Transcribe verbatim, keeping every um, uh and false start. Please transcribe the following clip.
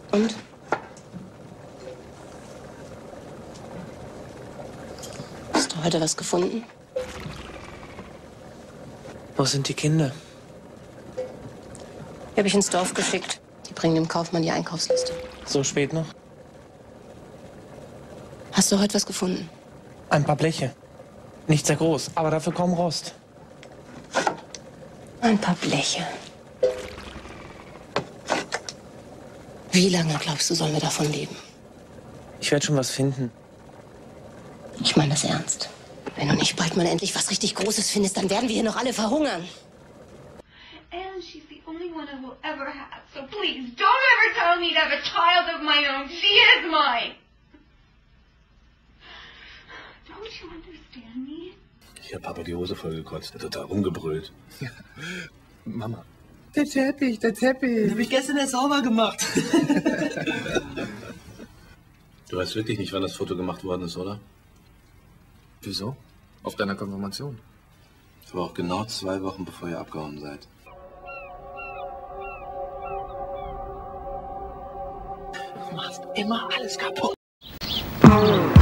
Und? Hast du heute was gefunden? Wo sind die Kinder? Die habe ich ins Dorf geschickt. Die bringen dem Kaufmann die Einkaufsliste. So spät noch? Hast du heute was gefunden? Ein paar Bleche. Nicht sehr groß, aber dafür kaum Rost. Ein paar Bleche. Wie lange, glaubst du, sollen wir davon leben? Ich werde schon was finden. Ich meine das ernst. Wenn du nicht bald mal endlich was richtig Großes findest, dann werden wir hier noch alle verhungern. And she's the only one I will ever have. So please, don't ever tell me to have a child of my own. She is mine. Don't you understand me? Ich hab Papa die Hose vollgekotzt. Er hat total rumgebrüllt. Mama. Der Teppich, der Teppich. Den hab ich gestern erst sauber gemacht. Du weißt wirklich nicht, wann das Foto gemacht worden ist, oder? Wieso? Auf deiner Konfirmation. Das war auch genau zwei Wochen, bevor ihr abgehauen seid. Du machst immer alles kaputt.